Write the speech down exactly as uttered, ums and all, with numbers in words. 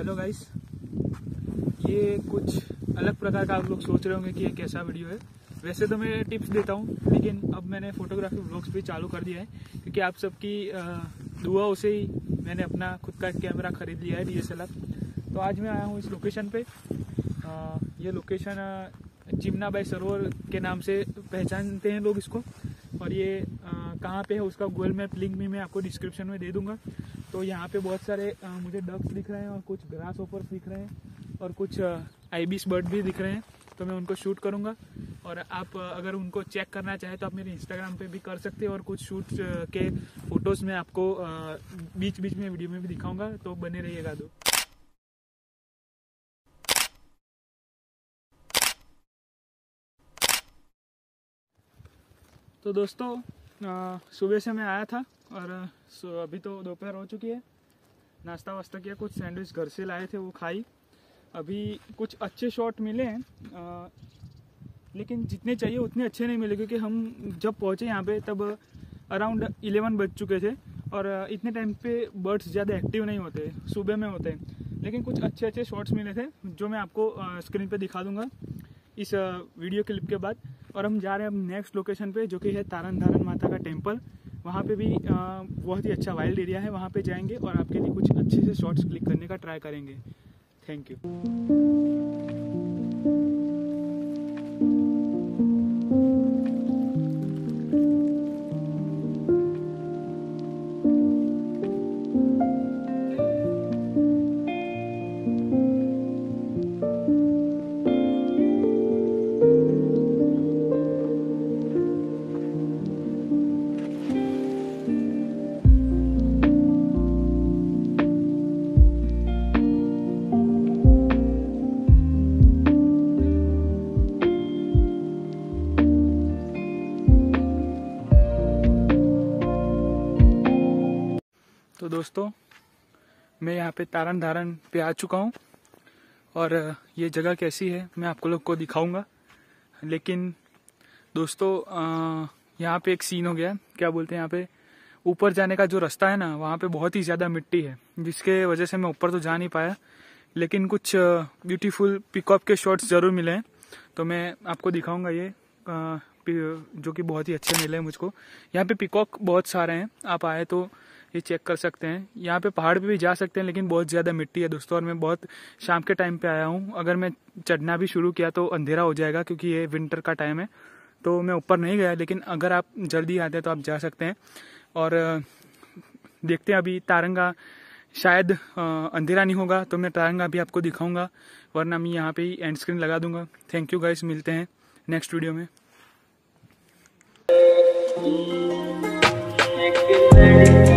Hello guys, ये कुछ अलग प्रकार का आप लोग सोच रहे होंगे कि ये कैसा वीडियो है। वैसे तो मैं टिप्स देता हूँ, लेकिन अब मैंने फोटोग्राफी व्लॉग्स भी चालू कर दिया है क्योंकि आप सबकी दुआओं से ही मैंने अपना खुद का कैमरा खरीद लिया है डी एस एल आर। तो आज मैं आया हूँ इस लोकेशन पे। आ, ये लोकेशन चिमनाबाई सरोवर के नाम से पहचानते हैं लोग इसको, और ये कहाँ पे है उसका गूगल मैप लिंक भी मैं आपको डिस्क्रिप्शन में दे दूंगा। तो यहाँ पे बहुत सारे आ, मुझे डक्स दिख रहे हैं और कुछ ग्रास होपर्स दिख रहे हैं और कुछ आईबिस बर्ड भी दिख रहे हैं, तो मैं उनको शूट करूँगा। और आप अगर उनको चेक करना चाहें तो आप मेरे इंस्टाग्राम पे भी कर सकते हैं, और कुछ शूट के फोटोज़ मैं आपको बीच बीच में वीडियो में भी दिखाऊंगा, तो बने रहिएगा। दो तो दोस्तों, सुबह से मैं आया था और अभी तो दोपहर हो चुकी है। नाश्ता वास्ता किया, कुछ सैंडविच घर से लाए थे वो खाई। अभी कुछ अच्छे शॉट मिले हैं, आ, लेकिन जितने चाहिए उतने अच्छे नहीं मिले, क्योंकि हम जब पहुँचे यहाँ पे तब अराउंड इलेवन बज चुके थे और इतने टाइम पे बर्ड्स ज़्यादा एक्टिव नहीं होते, सुबह में होते हैं। लेकिन कुछ अच्छे अच्छे शॉट्स मिले थे जो मैं आपको स्क्रीन पे दिखा दूंगा इस वीडियो क्लिप के बाद। और हम जा रहे हैं अब नेक्स्ट लोकेशन पे, जो कि है तारण धारण माता का टेम्पल। वहाँ पे भी बहुत ही अच्छा वाइल्ड एरिया है, वहाँ पे जाएंगे और आपके लिए कुछ अच्छे से शॉट्स क्लिक करने का ट्राई करेंगे। Thank you. तो दोस्तों, मैं यहाँ पे तारण धारण पे आ चुका हूँ और ये जगह कैसी है मैं आपको लोग को दिखाऊंगा। लेकिन दोस्तों, यहाँ पे एक सीन हो गया, क्या बोलते हैं, यहाँ पे ऊपर जाने का जो रास्ता है ना, वहाँ पे बहुत ही ज़्यादा मिट्टी है, जिसके वजह से मैं ऊपर तो जा नहीं पाया। लेकिन कुछ ब्यूटीफुल पिकॉक के शॉट्स ज़रूर मिले हैं, तो मैं आपको दिखाऊंगा ये, जो कि बहुत ही अच्छे मिले हैं मुझको। यहाँ पे पिकॉक बहुत सारे हैं, आप आए तो ये चेक कर सकते हैं। यहाँ पे पहाड़ पे भी जा सकते हैं, लेकिन बहुत ज़्यादा मिट्टी है दोस्तों, और मैं बहुत शाम के टाइम पे आया हूँ। अगर मैं चढ़ना भी शुरू किया तो अंधेरा हो जाएगा, क्योंकि ये विंटर का टाइम है। तो मैं ऊपर नहीं गया, लेकिन अगर आप जल्दी आते हैं तो आप जा सकते हैं। और देखते हैं, अभी तारंगा शायद अंधेरा नहीं होगा तो मैं तारंगा भी आपको दिखाऊंगा, वरना मैं यहाँ पे ही एंड स्क्रीन लगा दूंगा। थैंक यू गाइस, मिलते हैं नेक्स्ट वीडियो में।